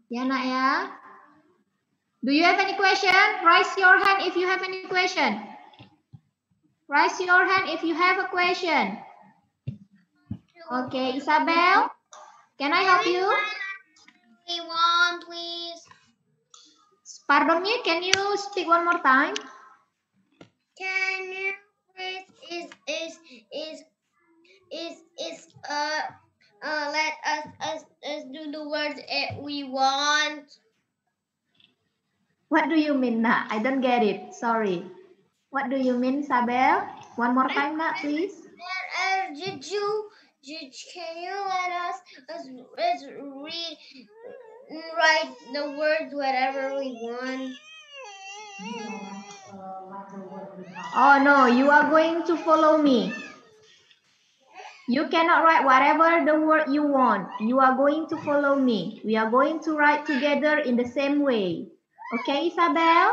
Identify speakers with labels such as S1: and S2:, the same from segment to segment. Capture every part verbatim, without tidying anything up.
S1: Ya nak ya. Do you have any question? Raise your hand if you have any question. Raise your hand if you have a question. Okay, Isabel, can I help you?
S2: We want, please.
S1: Pardon me, can you speak one more time?
S2: Can you please is is is is is uh uh let us us, us do the words that we want.
S1: What do you mean, nak? I don't get it. Sorry. What do you mean, Isabel? One more time, nak, please.
S2: Uh, did you did, can you let us us, us read write the words whatever we want?
S1: Oh no, you are going to follow me. You cannot write whatever the word you want. You are going to follow me. We are going to write together in the same way. Okay, Isabel?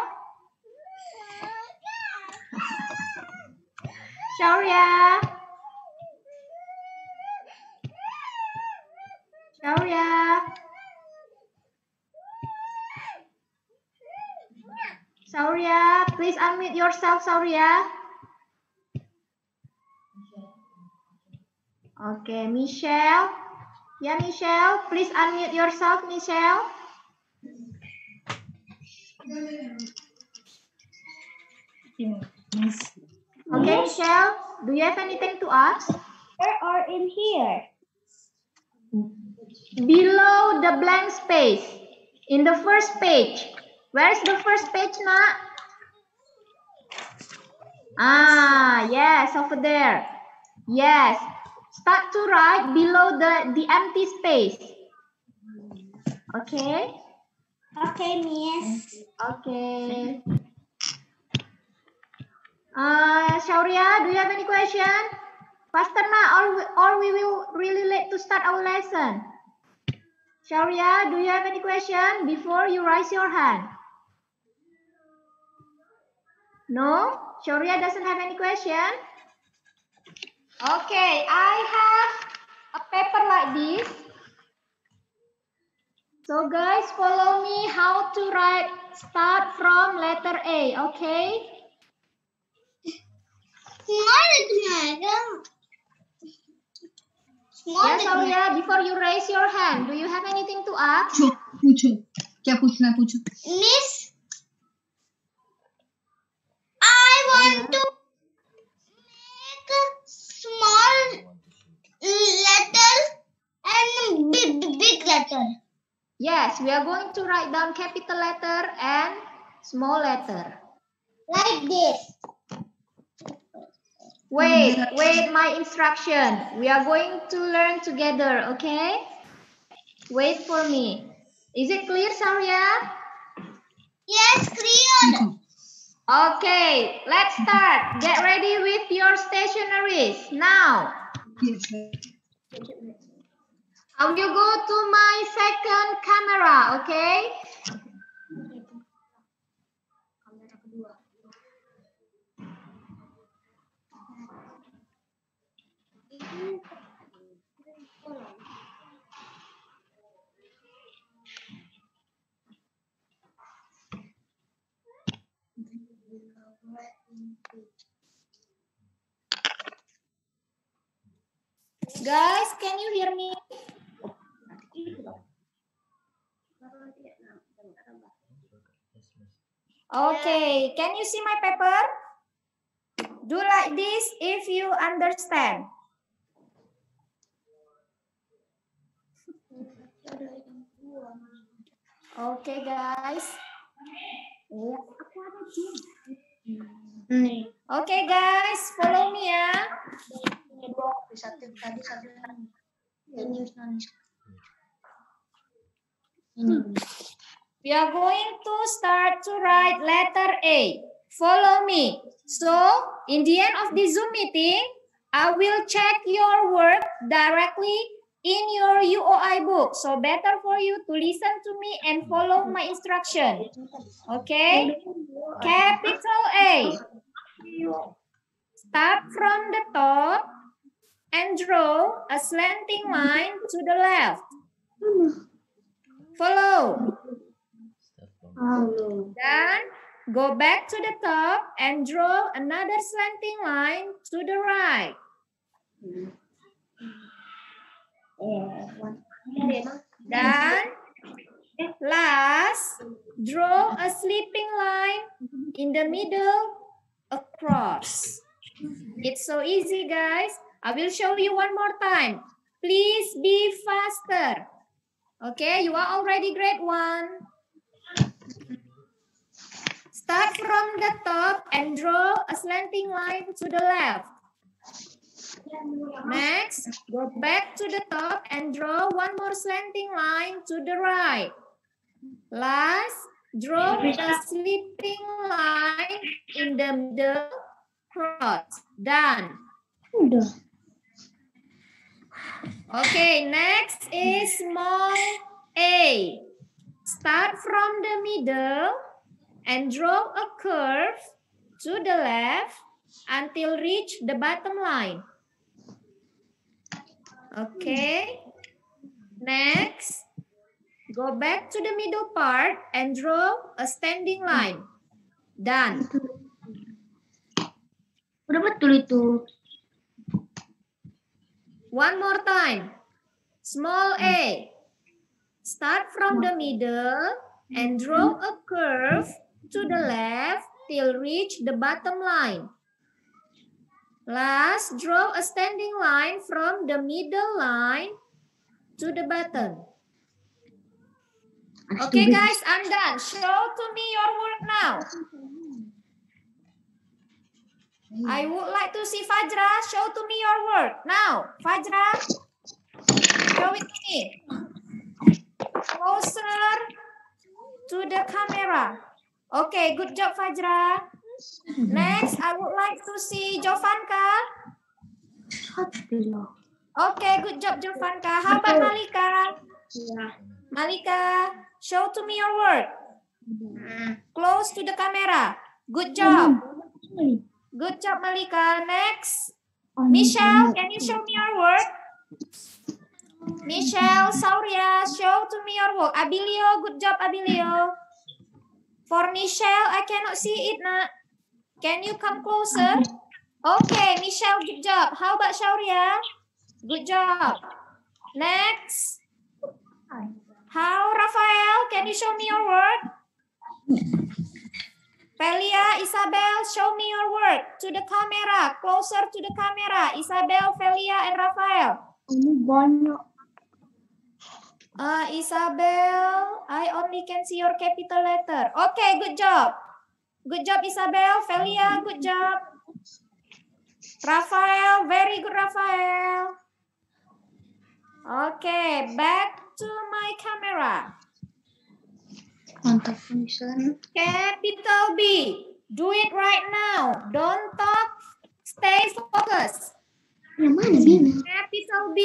S1: Shaurya? Shaurya? Shaurya, please unmute yourself, Shaurya. Okay, Michelle. Yeah, Michelle, please unmute yourself, Michelle. Okay, Michelle, do you have anything to ask?
S2: Where or in here?
S1: Below the blank space, in the first page. Where's the first page, Nak? Ah, yes, over there. Yes. Start to write below the, the empty space. Okay?
S2: Okay, Miss.
S1: Okay. Uh, Shaurya, do you have any question? Faster, Nak, or, or we will really late to start our lesson. Shaurya, do you have any question before you raise your hand? No? Shaurya doesn't have any question? Okay, I have a paper like this. So guys, follow me how to write start from letter A, okay? Yes, Shaurya, before you raise your hand, do you have anything to ask?
S3: पूछो पूछो क्या पूछना है पूछो
S2: Miss, I want to make a small letter and big, big letter.
S1: Yes, we are going to write down capital letter and small letter.
S2: Like this.
S1: Wait, wait my instruction. We are going to learn together, okay? Wait for me. Is it clear, Shaurya?
S2: Yes, clear.
S1: Okay, let's start. Get ready with your stationaries now. I will go to my second camera, okay? Guys, can you hear me? Okay, can you see my paper? Do like this if you understand. Okay, guys. Okay, guys, follow me ya. We are going to start to write letter A. Follow me. So, in the end of the Zoom meeting, I will check your work directly in your U O I book. So, better for you to listen to me and follow my instruction. Okay? Capital A. Start from the top and draw a slanting line to the left. Follow.
S2: Follow.
S1: Then go back to the top and draw another slanting line to the right. Then last, draw a sleeping line in the middle across. It's so easy, guys. I will show you one more time. Please be faster. Okay, you are already grade one. Start from the top and draw a slanting line to the left. Next, go back to the top and draw one more slanting line to the right. Last, draw a sleeping line in the middle cross. Done. Okay, next is small a. Start from the middle and draw a curve to the left until reach the bottom line. Okay. Next, go back to the middle part and draw a standing line. Done.
S2: Udah betul itu.
S1: One more time. Small a. Start from the middle and draw a curve to the left till reach the bottom line. Last, draw a standing line from the middle line to the bottom. Okay, guys, I'm done. Show to me your work now. I would like to see Fajra. Show to me your work. Now, Fajra, show it to me. Closer to the camera. Okay, good job, Fajra. Next, I would like to see Jovanka. Okay, good job, Jovanka. How about Malika? Malika, show to me your work. Close to the camera. Good job. Good job, Malika. Next, Michelle, can you show me your work? Michelle, Sauria, show to me your work. Abilio, good job, Abilio. For Michelle, I cannot see it, Nak. Can you come closer? Okay, Michelle, good job. How about Shauria? Good job. Next. How, Rafael? Can you show me your work? Felia, Isabel, show me your work. To the camera, closer to the camera. Isabel, Felia, and Rafael.
S2: Ini banyak.
S1: Uh, Isabel, I only can see your capital letter. Okay, good job. Good job, Isabel. Felia, good job. Rafael, very good, Rafael. Okay, back to my camera.
S2: Mantap, Michelle.
S1: Capital B. Do it right now. Don't talk. Stay focused.
S2: Yang mana, Bina?
S1: Capital B.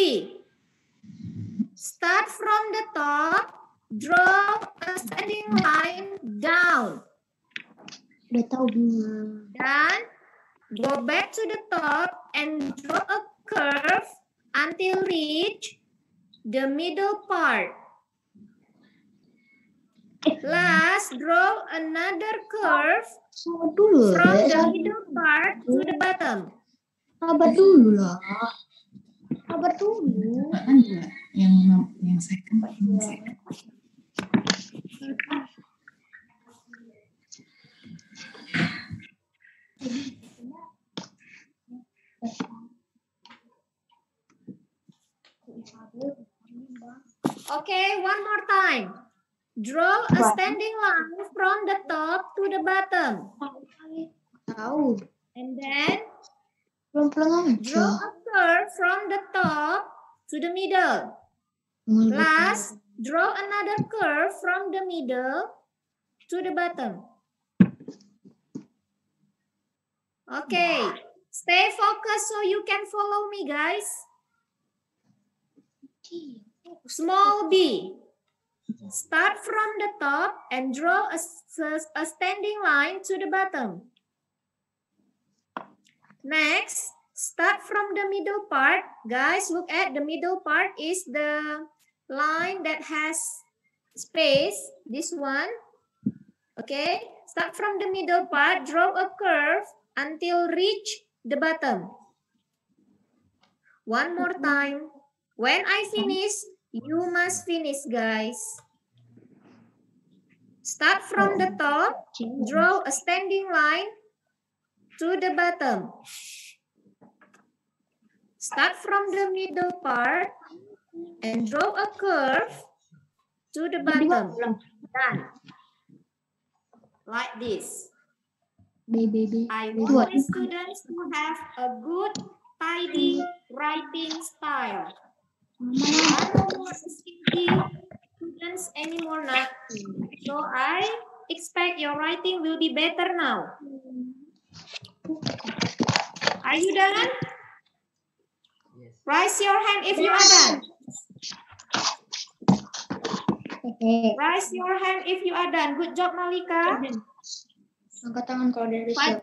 S1: Start from the top. Draw a standing line down.
S2: Udah tahu, Bina.
S1: Then go back to the top and draw a curve until reach the middle part. Last, draw another curve
S2: dulu,
S1: from
S2: ya.
S1: the middle part to the bottom.
S2: Sabar dulu lah. Sabar dulu.
S3: Kan juga yang yang second, yang second.
S1: Okay, one more time. Draw a standing line from the top to the bottom.
S2: Tahu.
S1: And then
S2: Pelan-pelan
S1: draw
S2: aja.
S1: a curve from the top to the middle. Last, draw another curve from the middle to the bottom. Okay, stay focused so you can follow me, guys. Small b. Start from the top and draw a, a standing line to the bottom. Next, start from the middle part. Guys, look at the middle part is the line that has space, this one. Okay, start from the middle part, draw a curve until reach the bottom. One more time. When I finish, you must finish, guys. Start from the top, draw a standing line to the bottom. Start from the middle part and draw a curve to the bottom. Done. Like this. I want my students to have a good, tidy writing style. I don't want stingy students anymore now. So I expect your writing will be better now. Are you done? Raise your hand if you are done. Raise your hand if you are done. Good job, Malika.
S2: Angkat tangan kalau dari siap.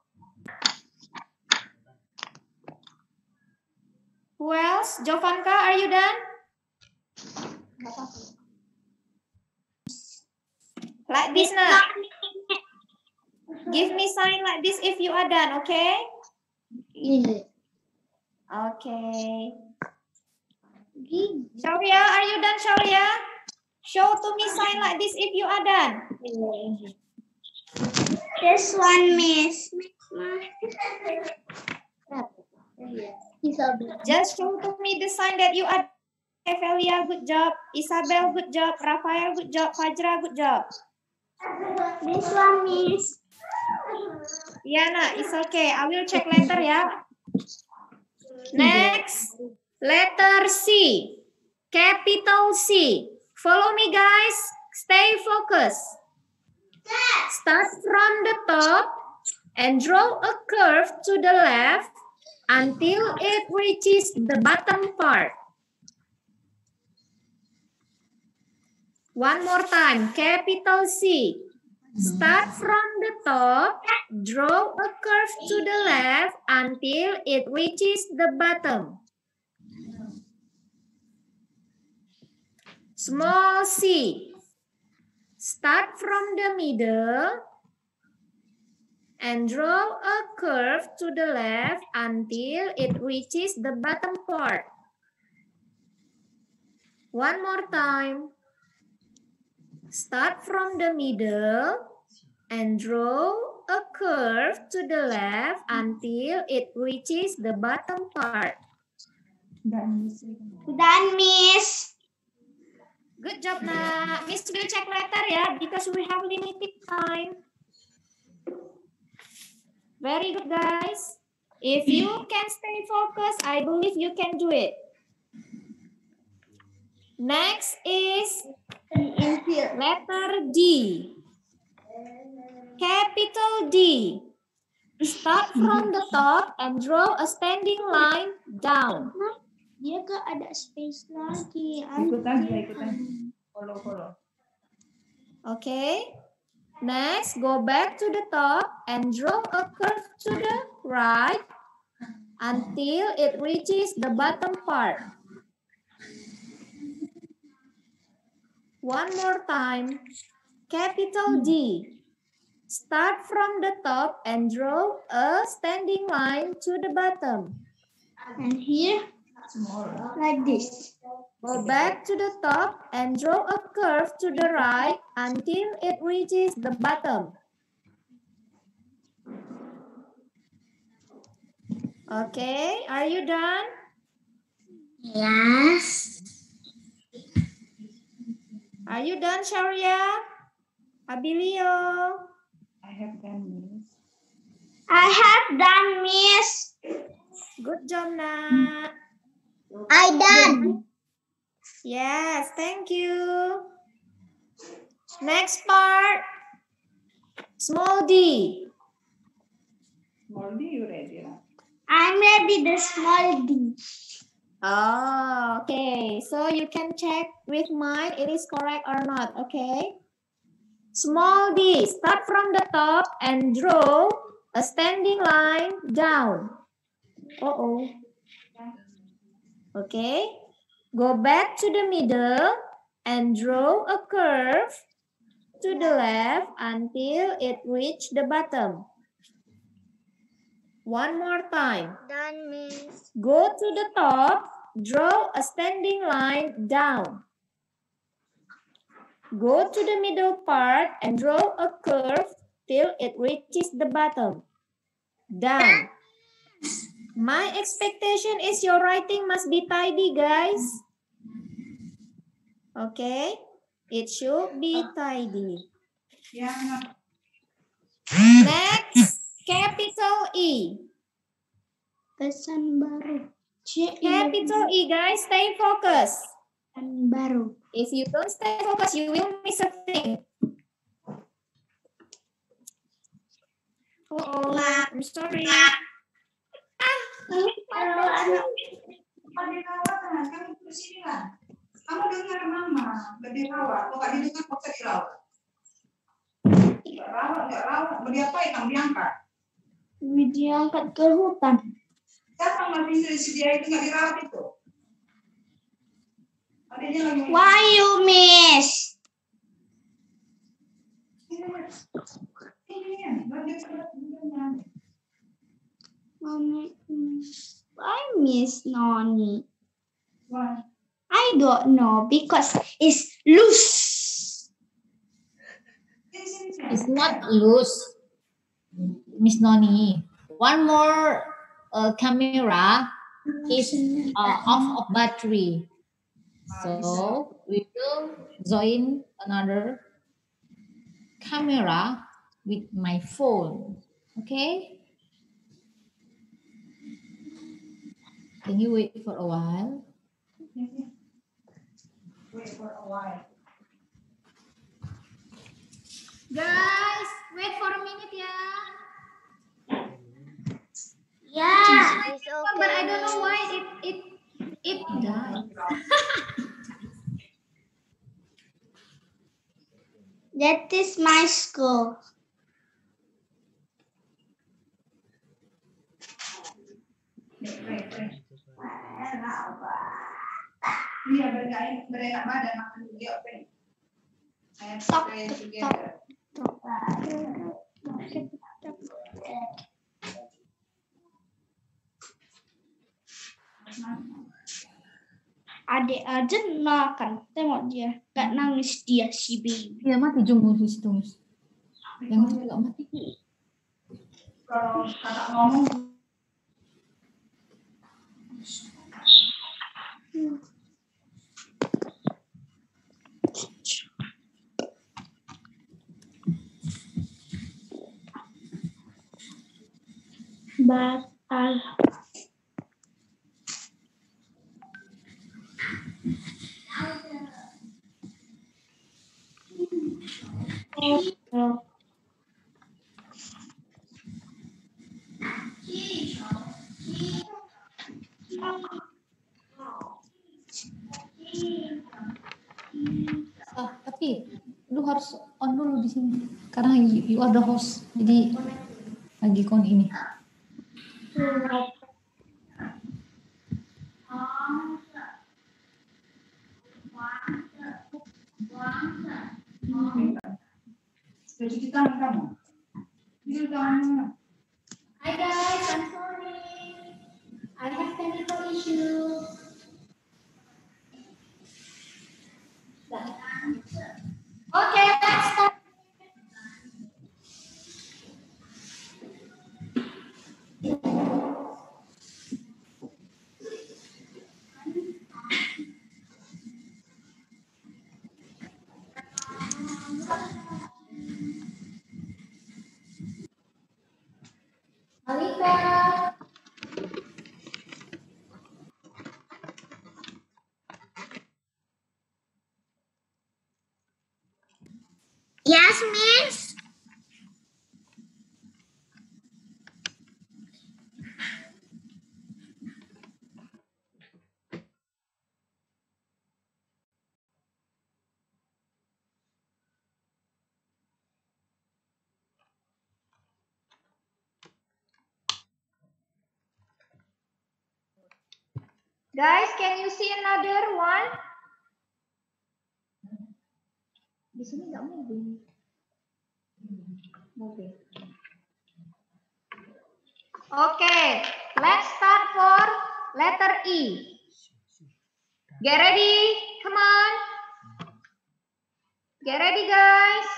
S1: Who else? Jovanka, are you done? Like this now. Give me sign like this if you are done, okay?
S2: Easy.
S1: Okay. Shaurya, are you done, Shaurya? Show to me sign like this if you are done.
S2: This one, miss.
S1: Just show to me the sign that you are. Evelia, good job. Isabel, good job. Rafael, good job. Fajra, good job.
S2: This one, miss.
S1: Yana, it's okay. I will check later, yeah. Next, letter C. Capital C. Follow me, guys. Stay focused. Start from the top and draw a curve to the left until it reaches the bottom part. One more time, capital C. Start from the top, draw a curve to the left until it reaches the bottom. Small c. Start from the middle and draw a curve to the left until it reaches the bottom part. One more time. Start from the middle and draw a curve to the left until it reaches the bottom part.
S2: Done, miss.
S1: Good job, Nak. Miss will check later, yeah, because we have limited time. Very good, guys. If you can stay focused, I believe you can do it. Next is letter D. Capital D. Start from the top and draw a standing line down.
S2: Dia gak ada space lagi.
S3: Ikut aja, ikut aja. Follow, follow.
S1: Okay. Next, go back to the top and draw a curve to the right until it reaches the bottom part. One more time. Capital D. Start from the top and draw a standing line to the bottom.
S2: And here, like this.
S1: Go back to the top and draw a curve to the right until it reaches the bottom. Okay, are you done?
S2: Yes.
S1: Are you done, Shaurya? Abilio?
S3: I have done, miss.
S2: I have done, miss.
S1: Good job, Nak.
S2: I done.
S1: Yes, thank you. Next part. Small d.
S3: Small D, you ready? Right?
S2: I'm ready the small d.
S1: Oh, okay. So you can check with mine it is correct or not, okay? Small d. Start from the top and draw a standing line down. Uh-oh. Okay. Go back to the middle and draw a curve to the left until it reach the bottom. One more time.
S2: Done, Miss.
S1: Go to the top, draw a standing line down. Go to the middle part and draw a curve till it reaches the bottom. Done. My expectation is your writing must be tidy, guys. Okay? It should be tidy. Next, capital E.
S4: Pesan baru. C
S1: Capital E, guys, stay focused.
S4: Pesan baru.
S1: If you don't stay focused, you will miss a thing. Oh, I'm sorry.
S3: Kamu dengar mama, lebih rawat. Kok tadi dengar kok dirawat? Nggak rawat, nggak rawat. Mau diapain? Kamu diangkat?
S4: Diangkat ke hutan.
S3: Siapa masih si dia itu nggak dirawat itu? Adanya lagi.
S4: Why you miss?
S3: Ini, dia sebenarnya.
S4: Mommy, I miss Noni.
S3: Wah.
S4: I don't know because it's loose.
S1: It's not loose, Miss Noni. One more uh, camera is uh, off of battery. So we will join another camera with my phone. Okay? Can you wait for a while?
S3: Wait for a while.
S1: Guys, wait for a minute, yeah.
S4: Yeah.
S2: It's okay.
S1: But I don't know why it it it died.
S4: That is my school.
S3: Iya, berenak berenak badan makan dulu yuk, Ben.
S4: Stop.
S3: Saya together.
S4: Adik aja makan, tengok dia, gak nangis dia si baby.
S1: Dia mati jumbo di situ, Miss. Yang itu juga mati.
S3: Kalau kakak ngomong
S4: Batal. Oh.
S1: Ah, tapi lu harus on dulu di sini. Karena you, you are the host. Jadi lagi kon ini.
S3: sudah cuci tangan kamu. Cuci tangan.
S1: Hi guys, I'm sorry. I have technical issue. Okay, let's start. Malika.
S4: Yes, miss.
S1: Guys, can you see another one? Di sini nggak moving. Moving. Okay, let's start for letter E. Get ready, come on. Get ready, guys.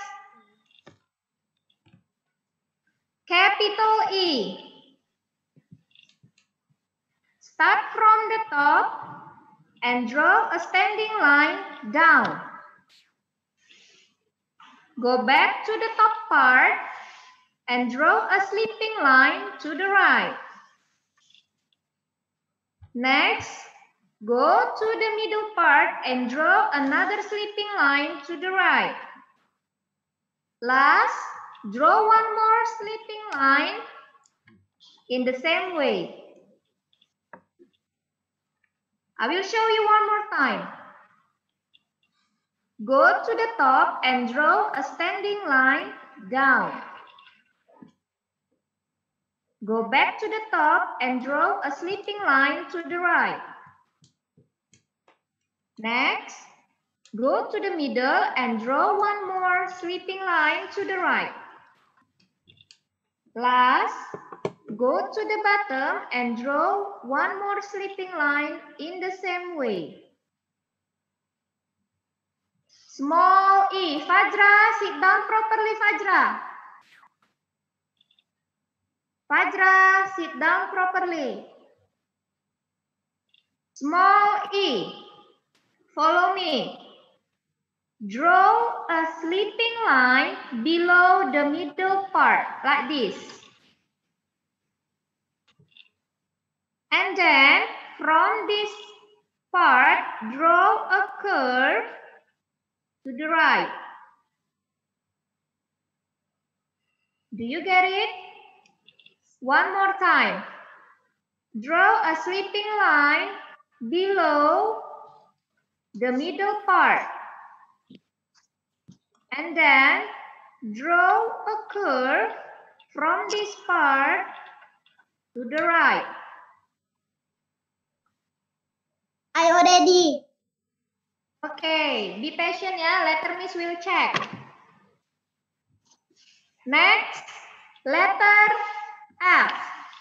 S1: Capital E. Start from the top and draw a standing line down. Go back to the top part and draw a sleeping line to the right. Next, go to the middle part and draw another sleeping line to the right. Last, draw one more sleeping line in the same way. I will show you one more time. Go to the top and draw a standing line down. Go back to the top and draw a sleeping line to the right. Next, go to the middle and draw one more sleeping line to the right. Last, go to the bottom and draw one more sleeping line in the same way. Small E. Fajra, sit down properly, Fajra. Fajra, sit down properly. Small E. Follow me. Draw a sleeping line below the middle part, like this. And then, from this part, draw a curve to the right. Do you get it? One more time. Draw a sleeping line below the middle part. And then draw a curve from this part to the right.
S2: I already.
S1: Okay, be patient ya, letter miss will check. Next, letter F.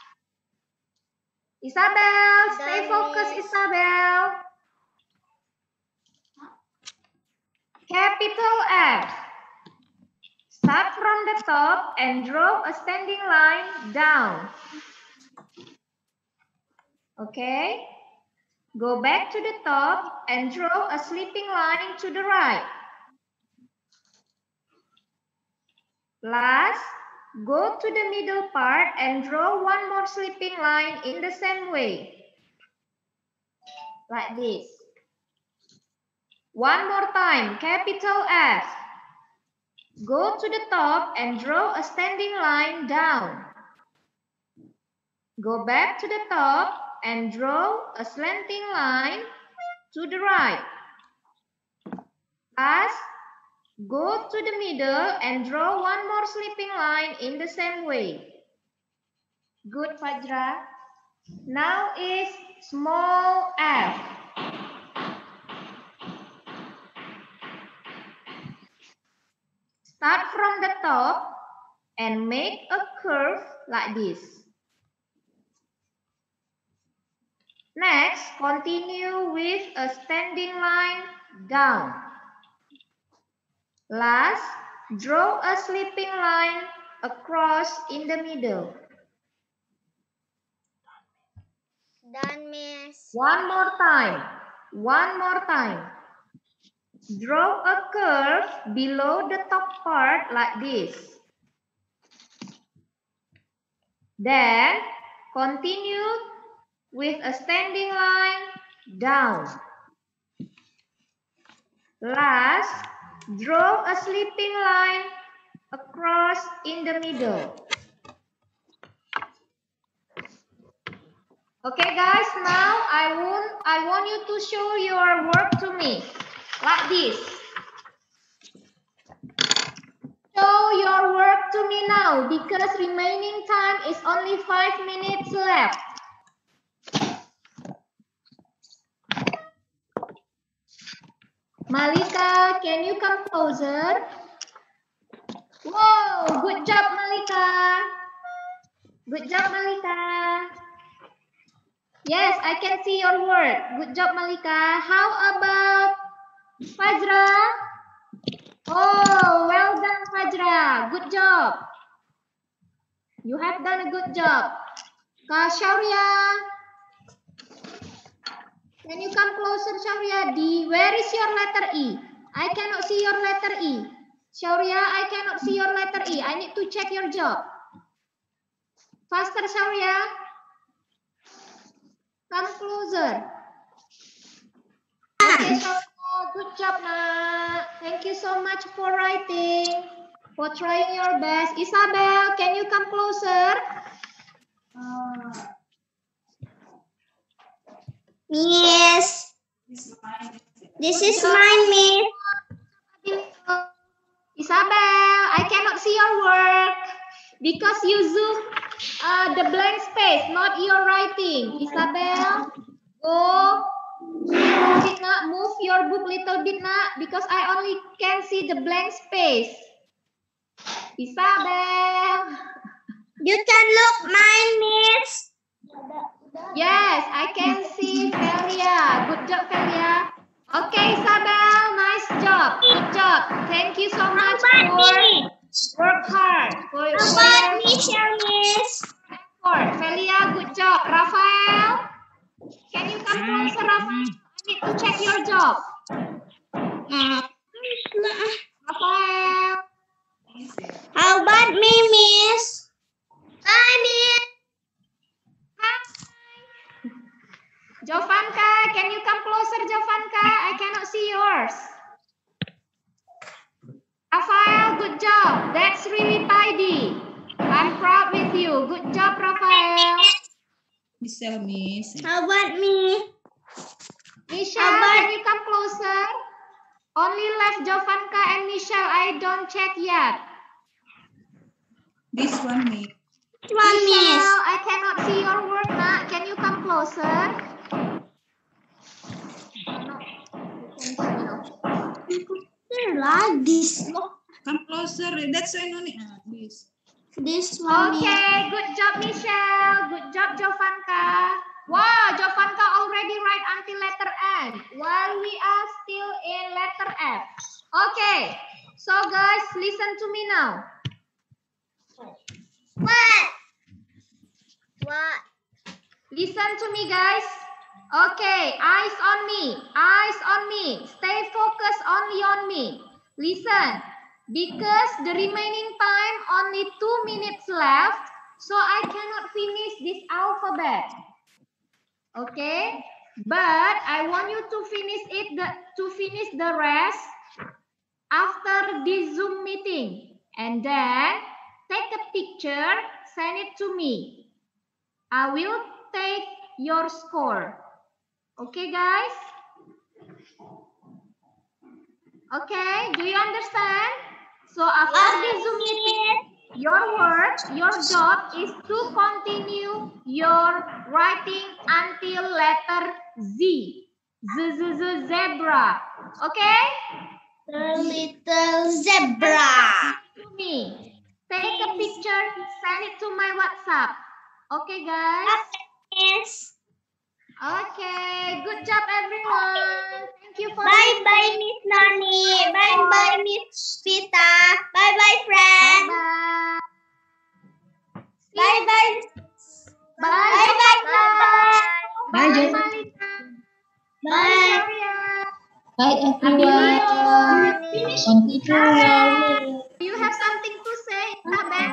S1: Isabel, stay focused, Isabel. Capital F. Start from the top and draw a standing line down. Okay. Go back to the top and draw a sleeping line to the right. Last, go to the middle part and draw one more sleeping line in the same way. Like this. One more time, capital F. Go to the top and draw a standing line down. Go back to the top and draw a slanting line to the right. Last, go to the middle and draw one more sleeping line in the same way. Good, Fajra. Now is small f. Start from the top and make a curve like this. Next, continue with a standing line down. Last, draw a sleeping line across in the middle.
S2: Done, miss.
S1: One more time. One more time. Draw a curve below the top part like this. Then, continue with a standing line down. Last, draw a sleeping line across in the middle. Okay guys, now I want I want you to show your work to me like this. Show your work to me now because remaining time is only five minutes left. Malika, can you come closer? Whoa, good job, Malika. Good job, Malika. Yes, I can see your work. Good job, Malika. How about Fajra? Oh, well done, Fajra. Good job. You have done a good job. Kak Shaurya, can you come closer, Shaurya? D, where is your letter E? I cannot see your letter E. Shaurya, I cannot see your letter E. I need to check your job. Faster, Shaurya. Come closer. Okay, Shaurya, good job, Nak. Thank you so much for writing, for trying your best. Isabel, can you come closer?
S4: Miss, this is mine, Miss.
S1: Isabel, I cannot see your work because you zoom uh, the blank space, not your writing. Isabel, go little bit, nak. Move your book little bit, nak, because I only can see the blank space. Isabel.
S4: You can look mine, Miss.
S1: Yes, I can see Felia. Good job, Felia. Okay, Isabel, nice job. Good job. Thank you so much for work hard. For
S4: How about Michelle, Miss?
S1: effort. Felia, good job. Rafael, can you come closer, Rafael? I need to check your job. Rafael.
S4: How about me, Miss?
S2: Hi, Miss.
S1: Jovanka, can you come closer, Jovanka? I cannot see yours. Rafael, good job. That's really tidy. I'm proud with you. Good job, Rafael.
S3: Michelle, Miss.
S4: How about me?
S1: Michelle, can you come closer? Only left Jovanka and Michelle. I don't check yet.
S3: This one, Miss.
S4: One, Miss.
S1: Michelle, I cannot see your work, Nak. Can you come closer?
S4: Like this.
S3: Come closer. That's why no need. Ah, this.
S4: This one.
S1: Okay, good job, Michelle. Good job, Jovanka. Wow, Jovanka already write until letter N, while we are still in letter F. Okay, so guys, listen to me now.
S2: What? What?
S1: Listen to me, guys. Okay, eyes on me. Eyes on me. Stay focused only on me. Listen, because the remaining time only two minutes left, so I cannot finish this alphabet. Okay, but I want you to finish it. The, to finish the rest after this Zoom meeting, and then take a picture. Send it to me. I will take your score. Okay, guys? Okay, do you understand? So after this Zoom meeting, your work, your job is to continue your writing until letter Z. Z, Z, Z, zebra. Okay?
S4: The little zebra.
S1: To me. Take a picture, send it to my WhatsApp. Okay, guys?
S4: Yes.
S1: Okay, good job, everyone. Thank you for
S4: Bye bye, Miss Noni. Bye bye, Miss Vita. Bye bye, friend.
S1: Bye.
S4: Bye bye.
S1: Bye.
S4: Bye bye.
S1: Bye.
S3: Bye,
S1: Bye,
S3: Jess.
S1: Malika. Bye,
S4: Bye.
S1: Sharia.
S3: Bye,
S1: everyone.
S3: everyone.
S1: Do you have something to say, Isabel?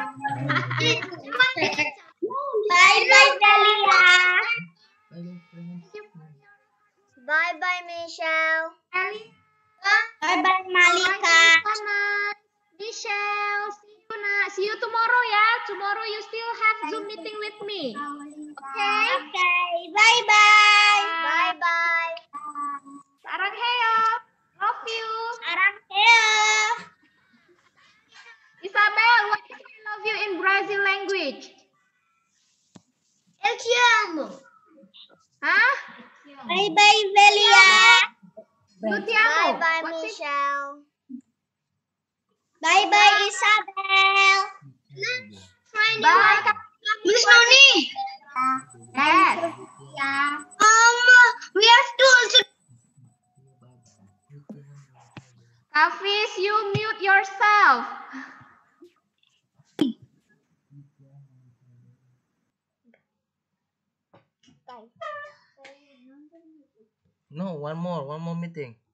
S4: Bye bye, Delia.
S2: Bye bye, Michelle.
S1: Ellie.
S4: Bye bye, Malika.
S1: Bye, Michelle. See you, na. See you tomorrow, ya. Tomorrow you still have Zoom meeting with me. Okay?
S4: Okay. Bye bye.
S2: Bye bye.
S1: Saranghayo. Love you.
S4: Saranghayo.
S1: Isabel, what is I love you in Brazil language?
S2: Eu te amo.
S1: Huh?
S4: Bye bye, Delia.
S1: You Tiago.
S4: Bye bye,
S1: What's it?
S4: Michelle. Bye bye, Isabel.
S1: Bye.
S2: Miss Noni.
S1: Yes.
S2: Um, we have to also.
S1: Hafiz, you mute yourself.
S5: No, one more, one more meeting.